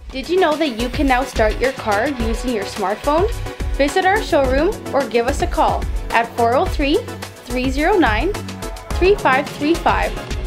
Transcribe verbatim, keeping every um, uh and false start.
Did you know that you can now start your car using your smartphone? Visit our showroom or give us a call at four oh three, three oh nine, three five three five